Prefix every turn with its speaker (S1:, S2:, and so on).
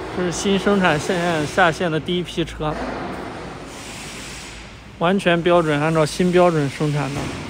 S1: 这是新生产线下线的第一批车，完全标准，按照新标准生产的。